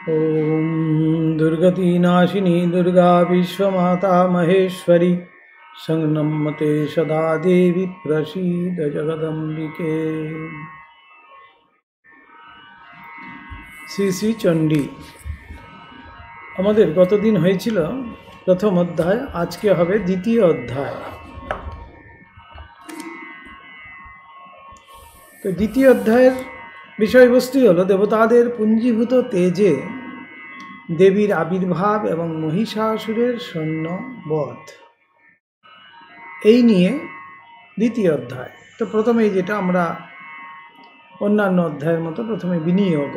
ओम दुर्गतिनाशिनी दुर्गा विश्वमाता महेश्वरी संगनमते सदा देवी प्रसीद जगदम्बिके। শ্রী শ্রী চণ্ডী। আমাদের গতদিন হয়েছিল প্রথম অধ্যায়, আজকে হবে দ্বিতীয় অধ্যায়। তো দ্বিতীয় অধ্যায়ের বিষয়বস্তু হল দেবতাদের পুঞ্জীভূত তেজে দেবীর আবির্ভাব এবং মহিষাসুরের সৈন্য বধ, এই নিয়ে দ্বিতীয় অধ্যায়। তো প্রথমেই যেটা আমরা অন্যান্য অধ্যায়ের মতো প্রথমে বিনিয়োগ।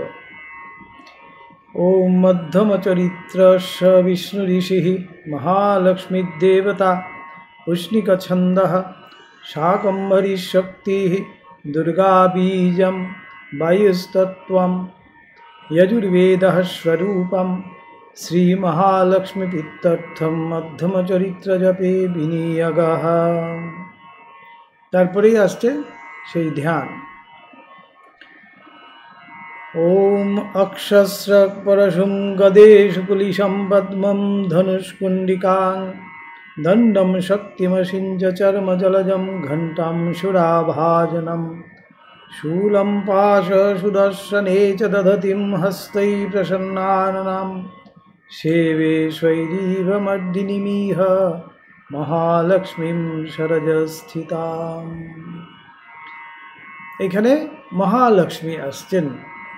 ওম মধ্যম চরিত্রস্য বিষ্ণু ঋষি মহালক্ষ্মী দেবতা উষ্ণিক ছন্দ শাকম্ভরী শক্তি দুর্গা বীজম বায়ুস্তত্ত্বম यजुर्वेद स्वरूपम श्री महालक्ष्मी पित्तर्थम मध्यम चरित्र जपे विनियोग। तारपरेই আসছে সেই ধ্যান। ओम अक्षस्र परशुं गदेशु कुलिशं पद्मं धनुष्कुण्डिकां दण्डं शक्तिमसिं च चर्मजलजं घण्टां सुराभाजनं शूलं पाशसुदर्शने च दधतीं हस्तै प्रसन्नानां सेवे स्वैरीवमर्दिनीमिह महालक्ष्मीं शरजस्थिताम्। এখানে মহালক্ষ্মী আসছেন।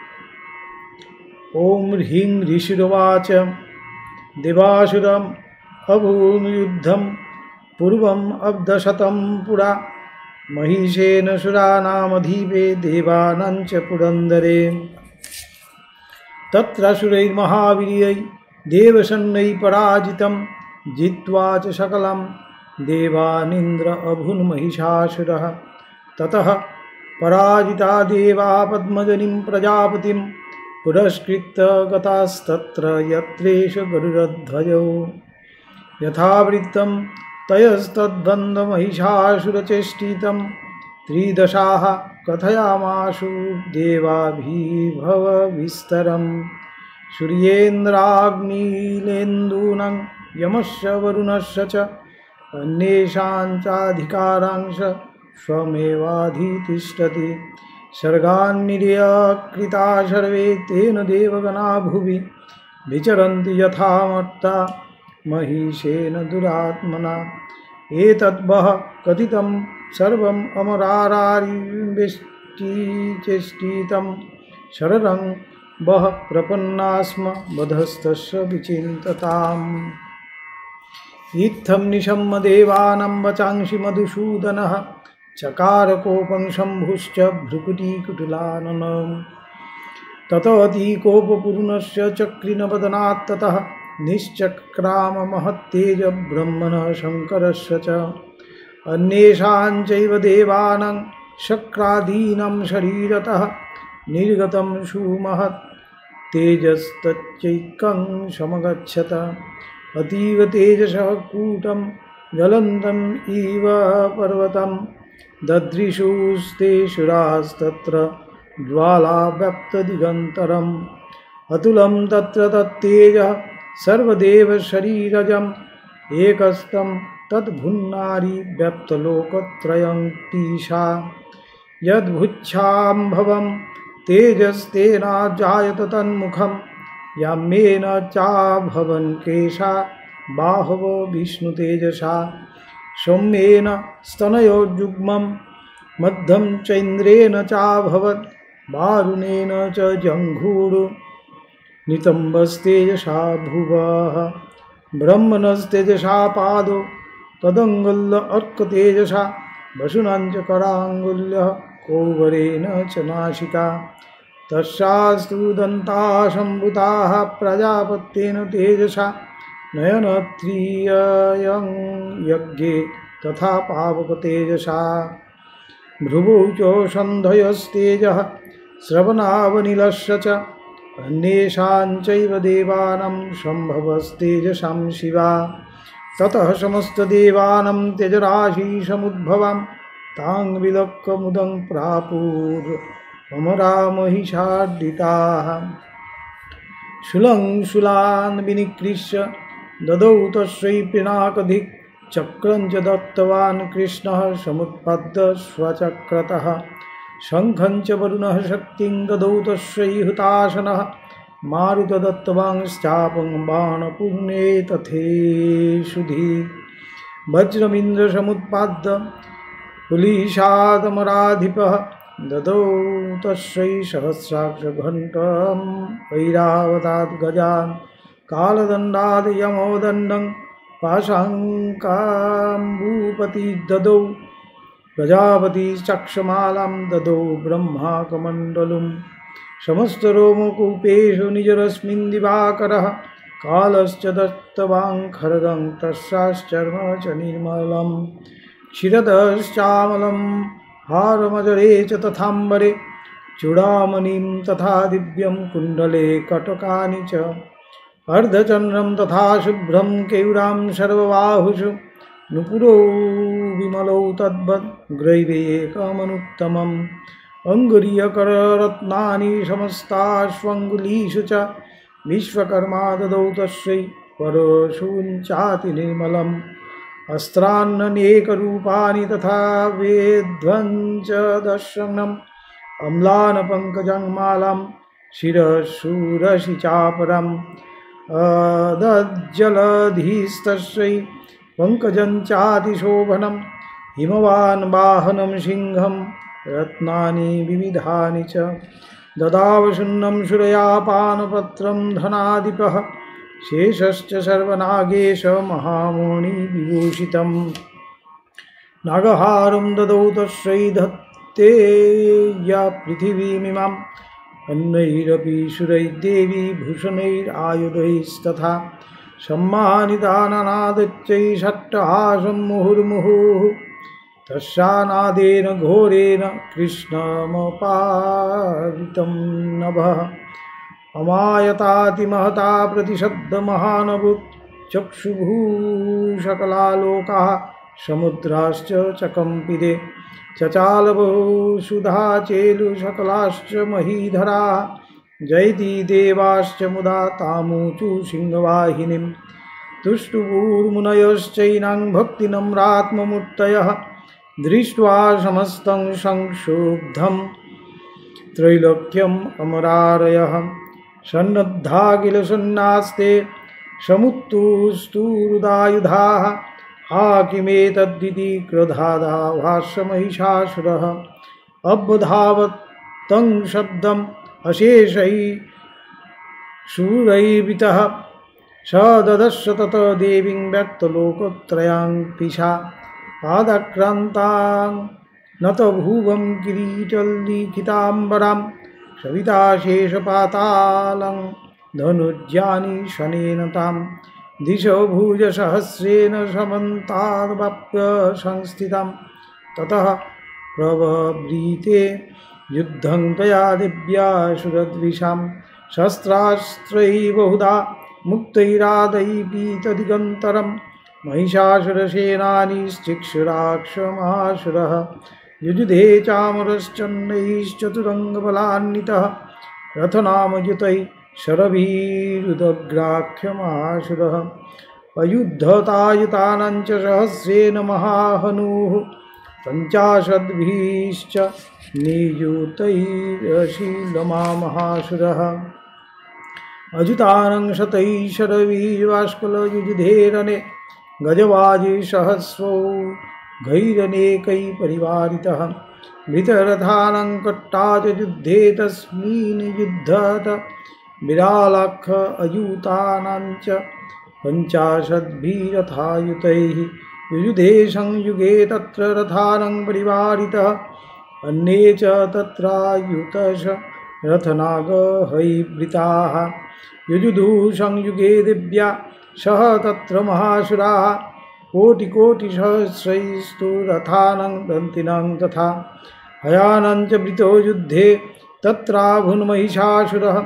ओम ह्रीं ऋषिरुवाच देवासुरम् अभूयुद्धं पूर्वम् अब्धशतं पुरा महिषेन सुरानामधीपे देवानां च पुरन्दरे तत्रासुरैर्महावीर्यै देवसैन्यैः पराजितं जित्वा च सकलं देवानिन्द्र अभून्महिषासुरः। ततः पराजिता देवा पद्मजनीं प्रजापतिं पुरस्कृत्य गतास्तत्र यत्रेष गरुडध्वजौ यथावृत्तं तयस्तद्बन्धमहिषासुरचेष्टितं त्रिदशाः कथयामाशु देवाभिभवविस्तरं सूर्येन्द्राग्निलेन्दूनां यमस्य वरुणस्य च अन्येषां चाधिकारांश स्वमेवाधितिष्ठति सर्गान्निर्यकृता सर्वे तेन देवगणा भुवि विचरन्ति यथा मत्ता महिषेन दुरात्मना। एतद्वः कथितं सर्वम् अमरारारिवेष्टिचेष्टितं शररं वः प्रपन्नास्म वधस्तस्य विचिन्तताम्। इत्थं निशम्य देवानां वचांसि मधुसूदनः चकार कोपं शम्भुश्च भ्रुकुटीकुटिलाननम्। ततोऽतिकोपपूर्णस्य चक्रिणवदनात् ततः निश्चक्राम महत्तेज ब्रह्मणः शङ्करस्य च अन्येषां चैव देवानां शक्रादीनां शरीरतः निर्गतं सुमहत् तेजस्तच्चैकं समगच्छत। अतीव तेजसः कूटं ज्वलन्तम् इव पर्वतं ददृशुस्ते सुरास्तत्र ज्वालाव्याप्तदिगन्तरम्। अतुलं तत्र तत्तेजः सर्वदेवशरीरजम् एकस्तं तद्भुन्नारी व्याप्तलोकत्रयं तीषा। यद्भुच्छाम्भवं तेजस्तेनाजायत तन्मुखं याम्येन चाभवन् केशा बाहवो विष्णुतेजसा। सौम्येन स्तनयोर्युग्मं मध्यं चैन्द्रेण चाभवत् वारुणेन च जङ्घूरु नितम्बस्तेजसा भुवः। ब्रह्मणस्तेजसा पादो तदङ्गुल्य अर्कतेजसा वसुनां च कराङ्गुल्यः कौवरेण च नासिका। तस्यास्तु दन्ताः सम्भूताः प्रजापत्येन तेजसा नयनत्रियं यज्ञे तथा पावकतेजसा। भ्रुवौ च सन्धयस्तेजः श्रवणावनिलस्य च अन्येषां चैव देवानां सम्भवस्तेजसां शिवा। ततः समस्तदेवानां तेजराशिसमुद्भवं तां विलक्ष्य मुदं प्रापुर् अमरा महिषार्दिताः। शूलं शूलान् विनिकृष्य ददौ तस्यै पिनाकधिक् चक्रं च दत्तवान् कृष्णः समुत्पद्य स्वचक्रतः शङ्खं च वरुणः शक्तिं ददौ तस्यै हुताशनः मारुत दत्तवांश्चापं बाणपुण्ये तथेषुधि वज्रमिन्द्र समुत्पाद्य कुलीशादमराधिपः ददौ तस्यै सहस्राक्षघण्टं ऐरावतात् गजान् कालदण्डाद् यमोदण्डं पाशाङ्काम्बूपति ददौ प्रजापतिश्चक्षमालां ददौ ब्रह्माकमण्डलुं समस्तरोमकूपेषु निजरस्मिन् दिवाकरः कालश्च दत्तवान् खड्गं तस्याश्चर्म च निर्मलं क्षीरदश्चामलं हारमजरे च तथाम्बरे चूडामणिं तथा दिव्यं कुण्डले कटकानि च अर्धचन्द्रं तथा शुभ्रं केयूरां सर्वबाहुषु नुपुरो विमलौ तद्वद् ग्रैवेकमनुत्तमम् अङ्गुलीयकररत्नानि समस्ताश्वङ्गुलीषु च विश्वकर्मा ददौ तस्यै परशूञ्चाति निर्मलम् अस्त्राण्यनेकरूपाणि तथा वेद्वञ्च दर्शनम् अम्लानपङ्कजं मालां शिरशूरसि चापरम् अदज्जलधिस्तस्यै पङ्कजं चातिशोभनं हिमवान् वाहनं सिंहं रत्नानि विविधानि च ददावशून्नं शूरयापानपत्रं धनाधिपः शेषश्च सर्वनागेश महामुनि विभूषितं नागहारं ददौ तस्यै धत्ते या पृथिवीमिमाम् अन्नैरपि सुरैर्देवी भूषणैरायुधैस्तथा सम्मानिता नानादच्चै षट्टहासं मुहुर्मुहुः तस्यानादेन घोरेण कृष्णमपादितं नभः अमायतातिमहता प्रतिशब्दमहानभूत् चक्षुभूषकलालोकाः समुद्राश्च च कंपिते चचालबहुशुधा चेलुशकलाश्च महीधराः जयति देवाश्च मुदा तामूचु सिंहवाहिनीं तुष्टुभूर्मुनयश्चैनां भक्तिनम्रात्ममूर्तयः दृष्ट्वा समस्तं संक्षुब्धं त्रैलोक्यम् अमरारयः सन्नद्धा किल सन्नास्ते समुत्तुस्तुरुदायुधाः किमेतद्दिति क्रोधादाभासमहिषासुरः अबधावत् तं शब्दम् अशेषैः शूरैर्वितः स ददर्श तत देवीं व्यक्तलोकत्रयां पिशा पादाक्रान्तां नतभुवं किरीटलिखिताम्बरां सविताशेषपातालं धनुर्जानि शनेन तां दिशो भुजसहस्रेण समन्ताद्वाप्य संस्थितां ततः प्रवव्रीते युद्धं तया दिव्या सुरद्विषां शस्त्रास्त्रैः बहुधा मुक्तैरादैपीतदिगन्तरं महिषासुरसेनानीश्चिक्षुराक्षमासुरः युजुधे चामरश्चन्नैश्चतुरङ्गबलान्वितः रथनामयुतैः शरभिरुदग्राख्यमासुरः अयुद्धतायुतानां च सहस्रेण महाहनुः पञ्चाशद्भिश्च नियुतैरशीलमामहासुरः अजुतानं शतैः शरवीर्वाष्कलयुजुधेरने गजवाजिसहस्रौ गैरनेकैः परिवारितः मृतरथानां कट्टा च युद्धे तस्मिन् युद्धत विरालाक्ष अयुतानां च पञ्चाशद्भिरथायुतैः युयुधे संयुगे तत्र रथानां परिवारितः अन्ये च तत्रायुतश रथनागहैर्वृताः युजुधुः संयुगे दिव्या सह तत्र महासुराः कोटिकोटिसहस्रैस्तु रथानां दन्तिनां तथा हयानां च वृतो युद्धे तत्राभुन्महिषासुरः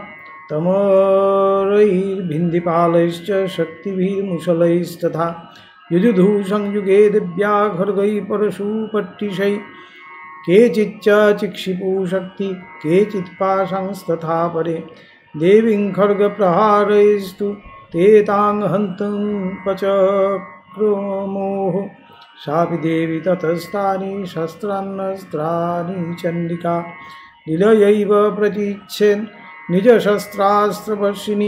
तमरैर्भिन्दिपालैश्च शक्तिभिर्मुसलैस्तथा युजुधुः संयुगे दिव्या खड्गैः परशुपट्टिशैः केचिच्च चिक्षिपुः शक्ति केचित् पाशंस्तथा परे देवीं खड्गप्रहारैस्तु ते तां हन्तुं पचक्रुमुः सापि देवी ततस्तानि शस्त्रान्नस्त्राणि चण्डिका लीलयैव प्रचिच्छेन् निजशस्त्रास्त्रवर्षिणि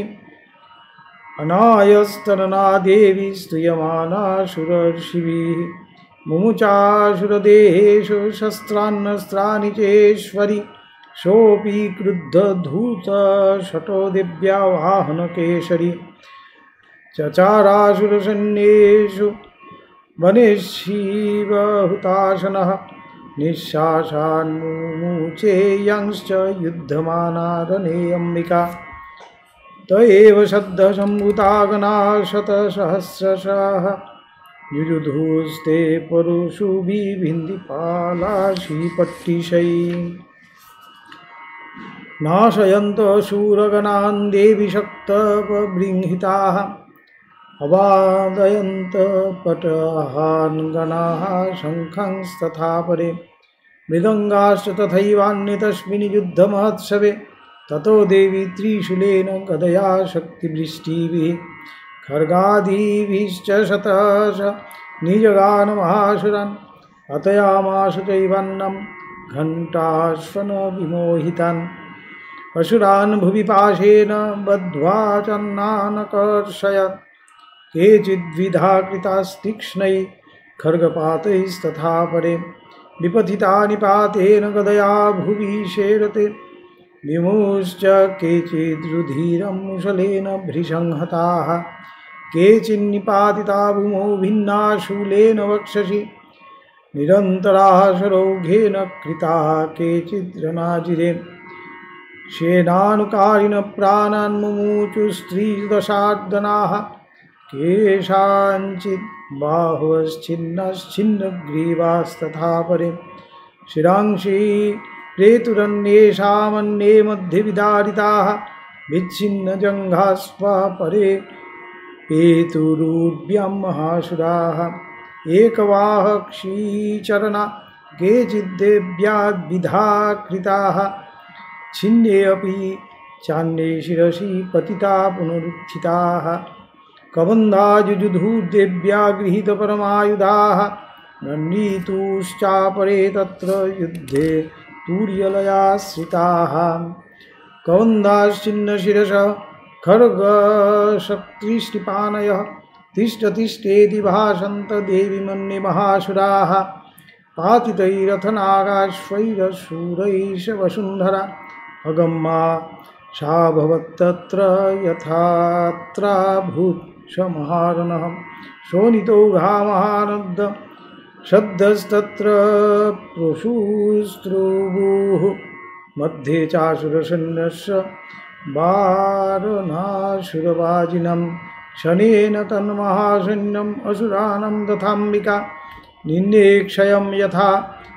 अनायस्तनना देवी स्तूयमानासुरर्षिभिः मुमुचासुरदेहेषु शस्त्रान्नस्त्राणि चेश्वरि सोऽपि क्रुद्धधूतशठो दिव्या वाहनकेशरी चचारासुरसैन्येषु वनेशिव हुताशनः निःश्वासान्मुमुचेयांश्च युद्धमाना रणे अम्बिका त एव शब्दसम्भूता गणाः शतसहस्रशः युयुधुस्ते परुषुभिभिन्दिपालाशीपट्टिशैः नाशयन्तो शूरगणान् देवी शक्तपबृंहिताः अवादयन्त पटहान् गणाः शङ्खंस्तथा परे मृदङ्गाश्च तथैवान्ये तस्मिन् युद्धमहोत्सवे ततो देवी त्रिशूलेन गदया शक्तिवृष्टिभिः खड्गादिभिश्च शतश निजगानमहासुरान् हतयामास चैवान्नं घण्टाश्वनविमोहितान् असुरान् भुवि पाशेन बद्ध्वा चन्नानकर्षयत् केचिद्विधा कृतास्तीक्ष्णैः खड्गपातैस्तथा परे विपथिता निपातेन गदया भुवि शेरते विमुश्च केचिद्रुधिरं मुसलेन भृशंहताः केचिन्निपातिता भूमौ भिन्ना शूलेन वक्षसि निरन्तराः सरोघेन कृताः केचिद्रणाजिरे शेनानुकारिण प्राणान् मुमुचुस्त्रिदशार्दनाः केषाञ्चित् बाहुश्छिन्नश्छिन्नग्रीवास्तथा परे शिरांसि प्रेतुरन्येषामन्ये मध्ये विदारिताः विच्छिन्नजङ्घास्वा परे पेतुरूढ्यां महासुराः एकवाहक्षीचरणा केचिद्देव्याद्विधा कृताः छिन्ने अपि चान्ये शिरसि पतिता पुनरुत्थिताः कबन्धा जुजुधुर्देव्या गृहीतपरमायुधाः नन्दीतुश्चापरे तत्र युद्धे तूर्यलयाश्रिताः कबन्धाश्चिन्नशिरसः खड्गशक्तिष्टिपाणयः तिष्ठतिष्ठेति भाषन्त देवी मन्ये महासुराः पातितैरथनागाश्वैरशूरैष वसुन्धरा अगम्मा सा भवत्तत्र यथात्राभूत् स महारणः शोणितो घामहानद्द शब्दस्तत्र प्रोषुस्त्रुवुः मध्ये चासुरसैन्यस्य वारणासुरवाजिनं शनेन तन्महासैन्यम् असुरानं तथाम्बिका निन्ये क्षयं यथा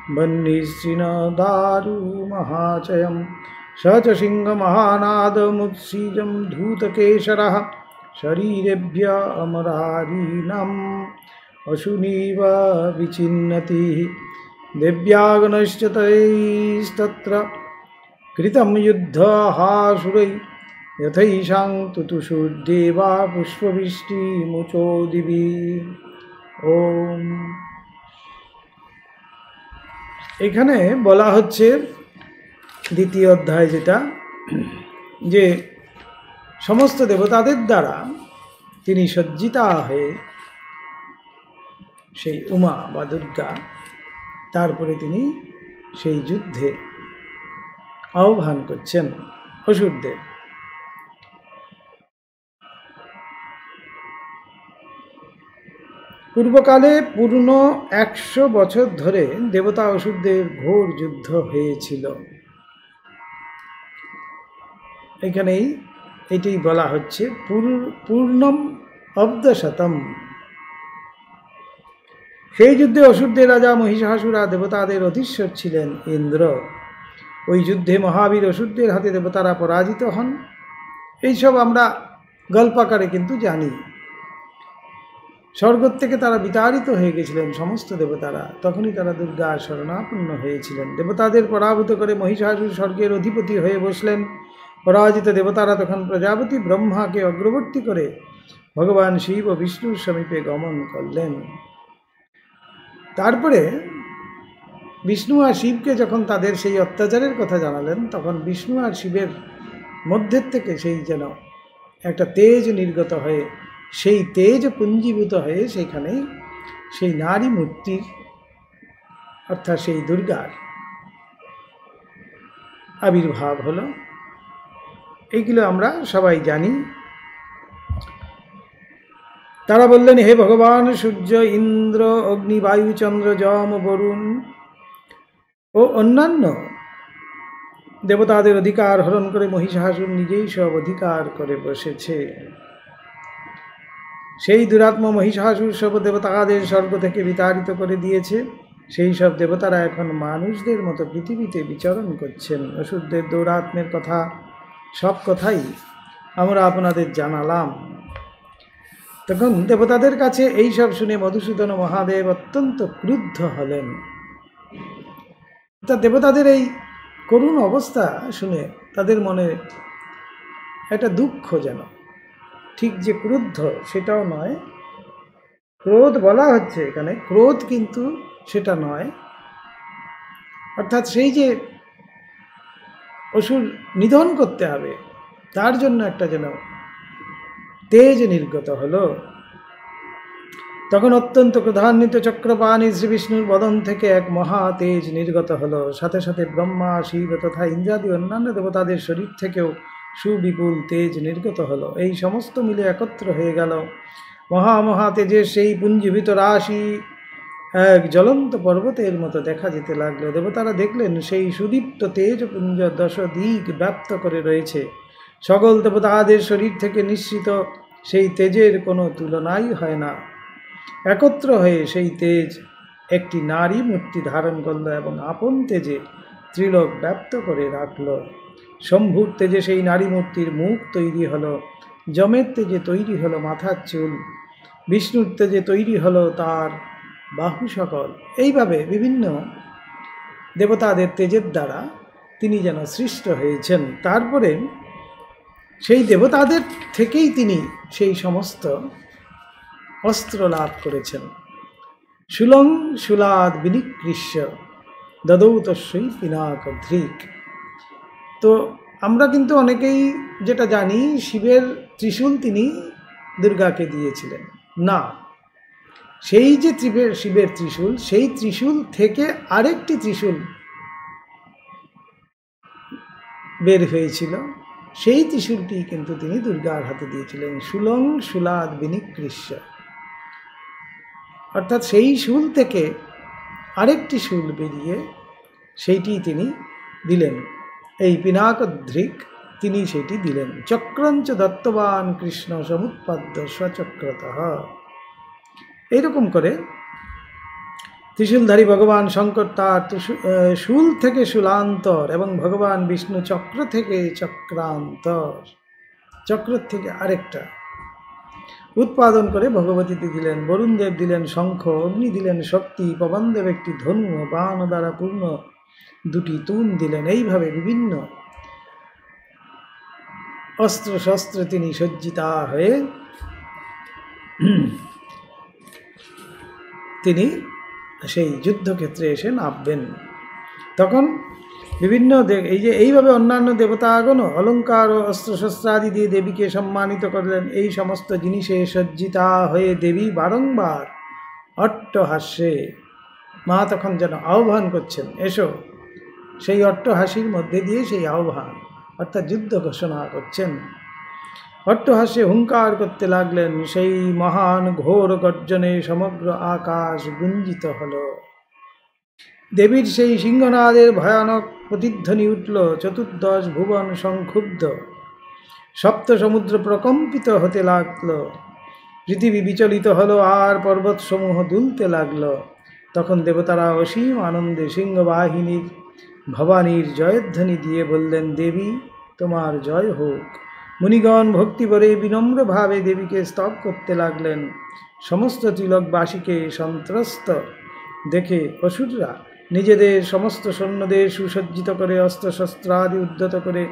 वह्निश्चिनदारुमहाचयं स च सिंहमहानादमुत्सीजं धूतकेशरः शरीरेभ्य अमरारीणाम् अशुनीव विचिन्नति देव्यागणश्च तैस्तत्र कृतं युद्धहासुरै यथैषां तुतुषुर्देवा पुष्पवृष्टिमुचो दिवि। ओम। এখানে বলা হচ্ছে দ্বিতীয় অধ্যায় যেটা, যে সমস্ত দেবতাদের দ্বারা তিনি সজ্জিতা হয়ে সেই উমা বা দুর্গা, তারপরে তিনি সেই যুদ্ধে আহ্বান করছেন অসুরদের। পূর্বকালে পূর্ণ 100 বছর ধরে দেবতা অসুরদের ঘোর যুদ্ধ হয়েছিল। এখানেই এটাই বলা হচ্ছে পূর্ণম অব্দশতম। সেই যুদ্ধে অসুরদের রাজা মহিষাসুরা দেবতাদের অধীশ্বর ছিলেন ইন্দ্র। ওই যুদ্ধে মহাবীর অসুরদের হাতে দেবতারা পরাজিত হন। এইসব আমরা গল্পাকারে কিন্তু জানি। স্বর্গ থেকে তারা বিতাড়িত হয়ে গেছিলেন সমস্ত দেবতারা, তখনই তারা দুর্গার শরণাপন্ন হয়েছিলেন। দেবতাদের পরাভূত করে মহিষাসুর স্বর্গের অধিপতি হয়ে বসলেন। পরাজিত দেবতারা তখন প্রজাপতি ব্রহ্মাকে অগ্রবর্তী করে ভগবান শিব ও বিষ্ণুর সমীপে গমন করলেন। তারপরে বিষ্ণু আর শিবকে যখন তাদের সেই অত্যাচারের কথা জানালেন, তখন বিষ্ণু আর শিবের মধ্যের থেকে সেই যেন একটা তেজ নির্গত হয়ে, সেই তেজ পুঞ্জীভূত হয়ে সেইখানে সেই নারী মূর্তির অর্থাৎ সেই দুর্গার আবির্ভাব হলো। এইগুলো আমরা সবাই জানি। তারা বললেন, হে ভগবান, সূর্য, ইন্দ্র, অগ্নি, বায়ু, চন্দ্র, যম, বরুণ ও অন্যান্য দেবতাদের অধিকার হরণ করে মহিষাসুর নিজেই সব অধিকার করে বসেছে। সেই দুরাত্ম মহিষাসুর সব দেবতাদের স্বর্গ থেকে বিতাড়িত করে দিয়েছে। সেই সব দেবতারা এখন মানুষদের মতো পৃথিবীতে বিচরণ করছেন। অসুরদের দৌরাত্মের কথা, সব কথাই আমরা আপনাদের জানালাম। তখন দেবতাদের কাছে এই সব শুনে মধুসূদন মহাদেব অত্যন্ত ক্রুদ্ধ হলেন। তা দেবতাদের এই করুণ অবস্থা শুনে তাদের মনে একটা দুঃখ, যেন ঠিক যে ক্রুদ্ধ সেটাও নয়, ক্রোধ বলা হচ্ছে এখানে, ক্রোধ কিন্তু সেটা নয়। অর্থাৎ সেই যে অসুর নিধন করতে হবে তার জন্য একটা যেন তেজ নির্গত হলো। তখন অত্যন্ত ক্রোধান্বিত চক্রপাণী শ্রী বিষ্ণুর বদন থেকে এক মহা তেজ নির্গত হলো। সাথে সাথে ব্রহ্মা, শিব তথা ইন্দ্রাদি অন্যান্য দেবতাদের শরীর থেকেও সুবিপুল তেজ নির্গত হলো। এই সমস্ত মিলে একত্র হয়ে গেল। মহা তেজের সেই পুঞ্জীভূত রাশি এক জ্বলন্ত পর্বতের মতো দেখা যেতে লাগলো। দেবতারা দেখলেন সেই সুদীপ্ত তেজপুঞ্জ দশ দিক ব্যাপ্ত করে রয়েছে। সকল দেবতাদের শরীর থেকে নিঃসৃত সেই তেজের কোনো তুলনাই হয় না। একত্র হয়ে সেই তেজ একটি নারী মূর্তি ধারণ করল এবং আপন তেজে ত্রিলোক ব্যাপ্ত করে রাখল। শম্ভুর তেজে সেই নারী মূর্তির মুখ তৈরি হলো, যমের তেজে তৈরি হলো মাথার চুল, বিষ্ণুর তেজে তৈরি হলো তার বাহু সকল। এইভাবে বিভিন্ন দেবতাদের তেজের দ্বারা তিনি যেন সৃষ্ট হয়েছেন। তারপরে সেই দেবতাদের থেকেই তিনি সেই সমস্ত অস্ত্র লাভ করেছেন। শূলং শূলাদ বিনিকৃষ্য দদৌ তস্যৈ পিনাকধৃক। তো আমরা কিন্তু অনেকেই যেটা জানি, শিবের ত্রিশূল তিনি দুর্গাকে দিয়েছিলেন না। সেই যে শিবের ত্রিশূল, সেই ত্রিশূল থেকে আরেকটি ত্রিশূল বের হয়েছিল, সেই ত্রিশূলটি কিন্তু তিনি দুর্গার হাতে দিয়েছিলেন। শূলং শূলাদ বিনিকৃষ্য, অর্থাৎ সেই শূল থেকে আরেকটি শূল বেরিয়ে সেইটি তিনি দিলেন। এই পিনাকধৃক তিনি সেটি দিলেন। চক্রঞ্চ দত্তবান কৃষ্ণ সমুৎপাদ্য স্বচক্রতঃ। এইরকম করে ত্রিশূলধারী ভগবান শঙ্কর তার শূল থেকে শূলান্তর এবং ভগবান বিষ্ণু চক্র থেকে চক্রান্তর, চক্র থেকে আরেকটা উৎপাদন করে ভগবতীতে দিলেন। বরুণদেব দিলেন শঙ্খ, অগ্নি দিলেন শক্তি, পবনদেব একটি ধনু ও বাণ দ্বারা পূর্ণ দুটি তুন দিলেন। এইভাবে বিভিন্ন অস্ত্র শস্ত্র তিনি সজ্জিতা হয়ে তিনি সেই যুদ্ধক্ষেত্রে এসে নামবেন। তখন বিভিন্ন এইভাবে অন্যান্য দেবতাগণ অলঙ্কার ও অস্ত্রশস্ত্রাদি দিয়ে দেবীকে সম্মানিত করলেন। এই সমস্ত জিনিসে সজ্জিতা হয়ে দেবী বারংবার অট্টহাস্যে, মা তখন যেন আহ্বান করছেন, এসো। সেই অট্টহাসির মধ্যে দিয়ে সেই আহ্বান অর্থাৎ যুদ্ধ ঘোষণা করছেন। অট্টহাস্যে হুঙ্কার করতে লাগলেন। সেই মহান ঘোর গর্জনে সমগ্র আকাশ গুঞ্জিত হল। দেবীর সেই সিংহনাদের ভয়ানক প্রতিধ্বনি উঠল। চতুর্দশ ভুবন সংক্ষুব্ধ, সপ্ত সমুদ্র প্রকম্পিত হতে লাগল, পৃথিবী বিচলিত হলো আর পর্বতসমূহ দুলতে লাগল। তখন দেবতারা অসীম আনন্দে সিংহবাহিনীর ভবানীর জয়ধ্বনি দিয়ে বললেন, দেবী তোমার জয় হোক। মুনিগণ ভক্তিভরে বিনম্রভাবে দেবীকে স্তব করতে লাগলেন। সমস্ত ত্রিলোকবাসীকে সন্ত্রস্ত দেখে অসুররা নিজেদের সমস্ত সৈন্যদের সুসজ্জিত করে অস্ত্রশস্ত্রাদি উদ্ধত করে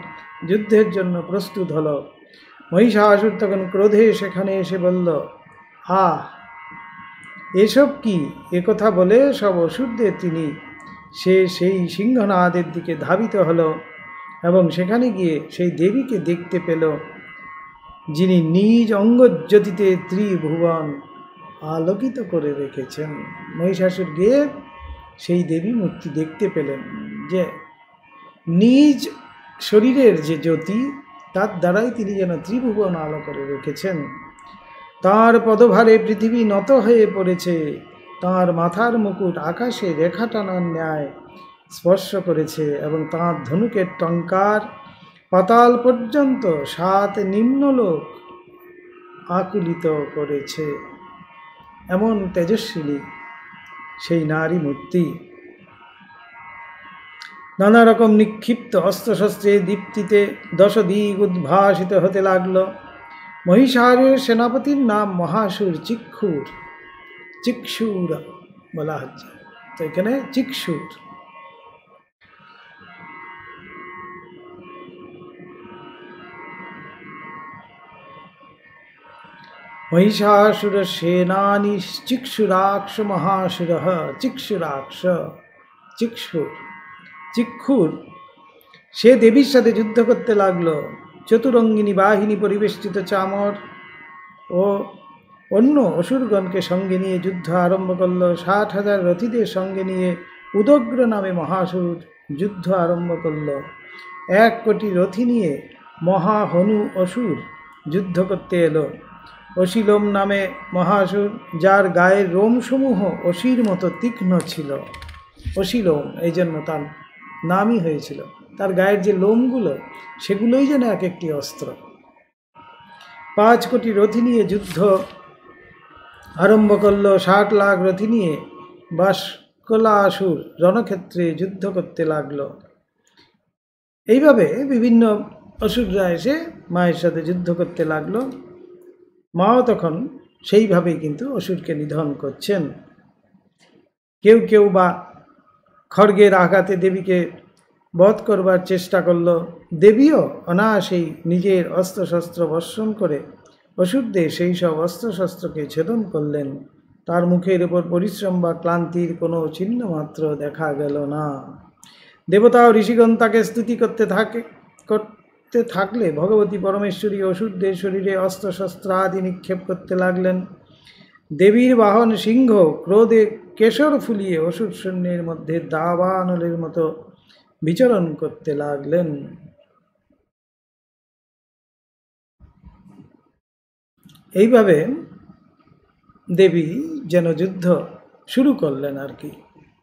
যুদ্ধের জন্য প্রস্তুত হলো। মহিষাসুর তখন ক্রোধে সেখানে এসে বলল, আহ, এসব কি? একথা বলে সব অসুরদের তিনি সেই সিংহনাদের দিকে ধাবিত হলো এবং সেখানে গিয়ে সেই দেবীকে দেখতে পেল, যিনি নিজ অঙ্গজ্যোতিতে ত্রিভুবন আলোকিত করে রেখেছেন। মহিষাসুর গিয়ে সেই দেবী মূর্তি দেখতে পেলেন, যে নিজ শরীরের যে জ্যোতি, তার দ্বারাই তিনি যেন ত্রিভুবন আলো করে রেখেছেন। তাঁর পদভারে পৃথিবী নত হয়ে পড়েছে, তাঁর মাথার মুকুট আকাশে রেখা টানার ন্যায় স্পর্শ করেছে এবং তাঁর ধনুকের টঙ্কার পাতাল পর্যন্ত 7 নিম্নলোক আকুলিত করেছে। এমন তেজস্বিনী সেই নারী মূর্তি। নানা রকম নিক্ষিপ্ত অস্ত্রশস্ত্রের দীপ্তিতে 10 দিক উদ্ভাসিত হতে লাগলো। মহিষাসুরের সেনাপতির নাম মহাসুর চিক্ষুর বলা হচ্ছে, তো এখানে চিক্ষুর। মহিষাসুর সেনানি চিক্ষুরাক্ষ মহাসুর চিক্ষুর সে দেবীর সাথে যুদ্ধ করতে লাগলো। চতুরঙ্গিনী বাহিনী পরিবেষ্টিত চামর ও অন্য অসুরগণকে সঙ্গে নিয়ে যুদ্ধ আরম্ভ করল। 60,000 রথীদের সঙ্গে নিয়ে উদগ্র নামে মহাসুর যুদ্ধ আরম্ভ করল। 1 কোটি রথী নিয়ে মহাহনু অসুর যুদ্ধ করতে এলো। অশিলোম নামে মহাসুর, যার গায়ের রোমসমূহ অসির মতো তীক্ষ্ণ ছিল। অশিলোম, এই জন্য তার নামই হয়েছিল। তার গায়ের যে লোমগুলো, সেগুলোই যেন এক একটি অস্ত্র। 5 কোটি রথী নিয়ে যুদ্ধ আরম্ভ করল। 60 লাখ রথী নিয়ে বাষ্কলাসুর রণক্ষেত্রে যুদ্ধ করতে লাগলো। এইভাবে বিভিন্ন অসুররা এসে মায়ের সাথে যুদ্ধ করতে লাগলো। মাও তখন সেইভাবেই কিন্তু অসুরকে নিধন করছেন। কেউ কেউ বা খড়গের আঘাতে দেবীকে বধ করবার চেষ্টা করল। দেবীও অনায়াসেই নিজের অস্ত্রশস্ত্র বর্ষণ করে অসুরদের সেই সব অস্ত্রশস্ত্রকে ছেদন করলেন। তার মুখের উপর পরিশ্রম বা ক্লান্তির কোনো চিহ্ন মাত্র দেখা গেল না। দেবতা ও ঋষিগণ তাকে স্তুতি করতে থাকলে ভগবতী পরমেশ্বরী অসুরদের শরীরে অস্ত্রশস্ত্র আদি নিক্ষেপ করতে লাগলেন। দেবীর বাহন সিংহ ক্রোধে কেশর ফুলিয়ে অসুর সৈন্যের মধ্যে দাবানলের মতো বিচরণ করতে লাগলেন। এইভাবে দেবী যেন যুদ্ধ শুরু করলেন আর কি।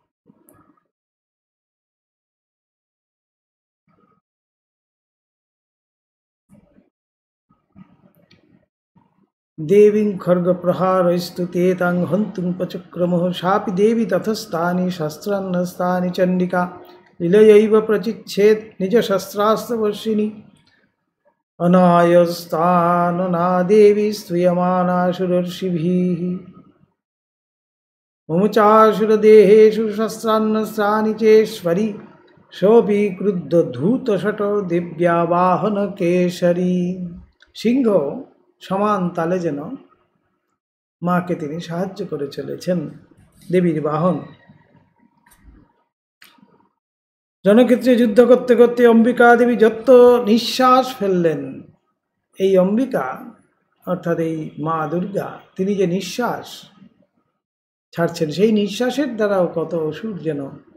দেবীং খর্গপ্রহারৈস্তু তাং হন্তুং পচক্রমঃ সাপি দেবী তথস্থানি শস্ত্রান্নস্থানি চণ্ডিকা লীলয়ৈব প্রচিচ্ছেদ নিজ শস্ত্রাস্ত্রবর্ষিণী অনায়স্তাননা দেবী স্তূয়মানাসুরর্ষিভিঃ মুমুচাসুরদেহেষু শস্ত্রান্নস্ত্রানি চেশ্বরী সোऽপি ক্রুদ্ধধূতশটো দিব্যা বাহন কেশরী। সিংহ সমান তালে যেন মাকে তিনি সাহায্য করে চলেছেন, দেবীর বাহন। জনক্ষেত্রে যুদ্ধ করতে করতে অম্বিকা দেবী যত নিঃশ্বাস ফেললেন, এই অম্বিকা অর্থাৎ এই মা দুর্গা, তিনি যে নিঃশ্বাস ছাড়ছেন, সেই নিঃশ্বাসের দ্বারাও কত অসুর যেন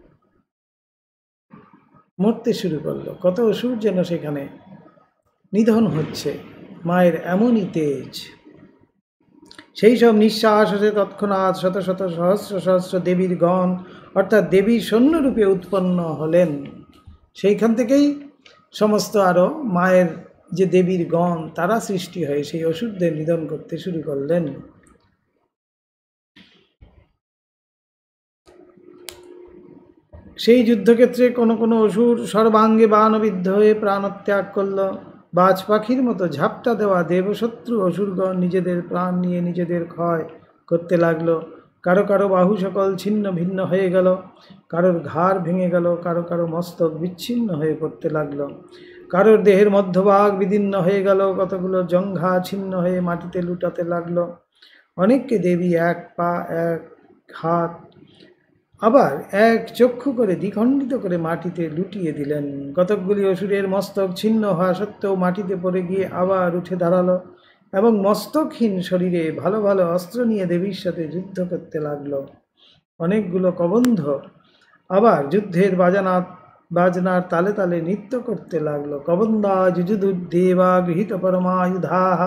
মরতে শুরু করলো, কত অসুর যেন সেখানে নিধন হচ্ছে। মায়ের এমনই তেজ। সেই সব নিঃশ্বাস হচ্ছে তৎক্ষণাৎ শত শত সহস্র সহস্র দেবীর গণ অর্থাৎ দেবীর সৈন্যরূপে উৎপন্ন হলেন। সেইখান থেকেই সমস্ত আরও মায়ের যে দেবীর গণ, তারা সৃষ্টি হয়ে সেই অসুরদের নিধন করতে শুরু করলেন। সেই যুদ্ধক্ষেত্রে কোনো কোনো অসুর সর্বাঙ্গে বাণবিদ্ধ হয়ে প্রাণত্যাগ করল। বাজ পাখির মতো ঝাপটা দেওয়া দেবশত্রু অসুরগণ নিজেদের প্রাণ নিয়ে নিজেদের ক্ষয় করতে লাগলো। কারো কারো বাহু সকল ছিন্ন ভিন্ন হয়ে গেল, কারোর ঘাড় ভেঙে গেল, কারো কারো মস্তক বিচ্ছিন্ন হয়ে পড়তে লাগলো, কারোর দেহের মধ্যভাগ বিদীর্ণ হয়ে গেল, কতগুলো জঙ্ঘা ছিন্ন হয়ে মাটিতে লুটাতে লাগলো। অনেককে দেবী এক পা এক হাত আবার এক চক্ষু করে দ্বিখণ্ডিত করে মাটিতে লুটিয়ে দিলেন। কতকগুলি অসুরের মস্তক ছিন্ন হওয়া সত্ত্বেও মাটিতে পড়ে গিয়ে আবার উঠে দাঁড়ালো এবং মস্তকহীন শরীরে ভালো ভালো অস্ত্র নিয়ে দেবীর সাথে যুদ্ধ করতে লাগলো। অনেকগুলো কবন্ধ আবার যুদ্ধের বাজনার তালে তালে নৃত্য করতে লাগলো। কবন্দা যুযুদুর্দেবা গৃহীত পরমায়ুধাঃ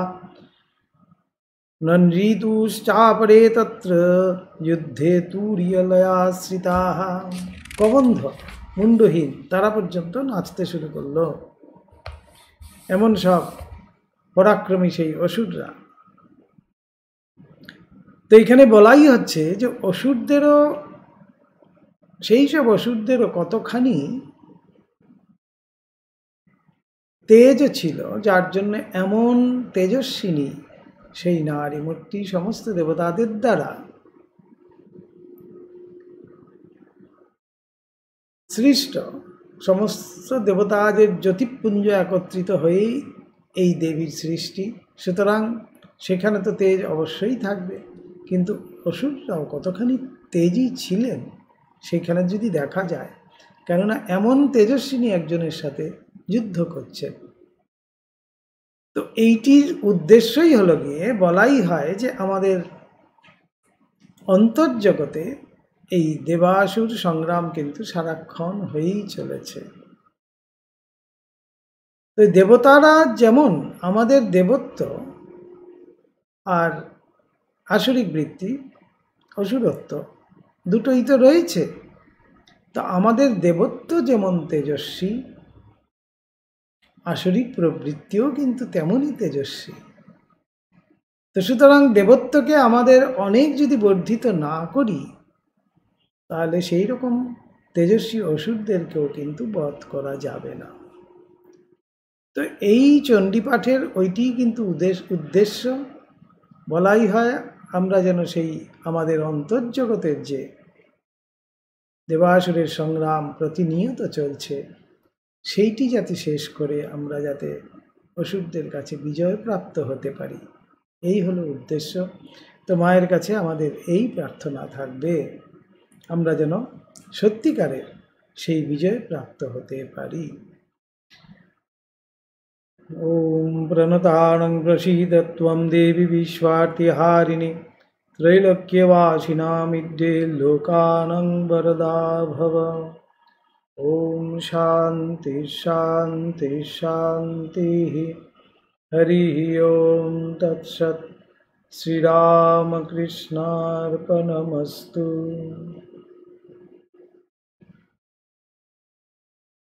নৃতুশ্চাপরে তত্র যুদ্ধে তুরিয়লয়াশ্রিতাঃ। কবন্ধ মুন্ডহীন তারা পর্যন্ত নাচতে শুরু করলো। এমন সব পরাক্রমী সেই অসুররা। তো এখানে বলাই হচ্ছে যে অসুরদেরও, সেই সব অসুরদেরও কতখানি তেজ ছিল, যার জন্য এমন তেজস্বিনী সেই নারী মূর্তি সমস্ত দেবতাদের দ্বারা সৃষ্ট। সমস্ত দেবতাদের জ্যোতিপুঞ্জ একত্রিত হয়েই এই দেবীর সৃষ্টি। সুতরাং সেখানে তো তেজ অবশ্যই থাকবে, কিন্তু অসুররাও কতখানি তেজই ছিলেন সেখানে যদি দেখা যায়, কেননা এমন তেজস্বিনী একজনের সাথে যুদ্ধ করছেন। তো এইটির উদ্দেশ্যই হলো গিয়ে বলাই হয় যে আমাদের অন্তর্জগতে এই দেবাসুর সংগ্রাম কিন্তু সারাক্ষণ হয়েই চলেছে। তো দেবতারা যেমন আমাদের দেবত্ব আর আসরিক বৃত্তি অসুরত্ব দুটোই তো রয়েছে। তো আমাদের দেবত্ব যেমন তেজস্বী, আসরিক প্রবৃত্তিও কিন্তু তেমনই তেজস্বী। তো সুতরাং দেবত্বকে আমাদের অনেক যদি বর্ধিত না করি, তাহলে সেই রকম তেজস্বী অসুরদেরকেও কিন্তু বধ করা যাবে না। তো এই চণ্ডীপাঠের ওইটি কিন্তু উদ্দেশ্য। বলাই হয় আমরা যেন সেই আমাদের অন্তর্জগতের যে দেবাসুরের সংগ্রাম প্রতিনিয়ত চলছে, সেইটি যাতে শেষ করে আমরা যাতে অসুরদের কাছে বিজয় প্রাপ্ত হতে পারি, এই হলো উদ্দেশ্য। তো মায়ের কাছে আমাদের এই প্রার্থনা থাকবে, আমরা যেন সত্যিকারের সেই বিজয় প্রাপ্ত হতে পারি। ওম প্রণতানং প্রসীদ ত্বং দেবী বিশ্বার্তিহারিণী त्रैलोक्यवासिनामिद्ये लोकानां वरदा भव। ओम शांति शांति शांति। हरि ओम तत्सत्। श्रीरामकृष्णार्पणमस्तु।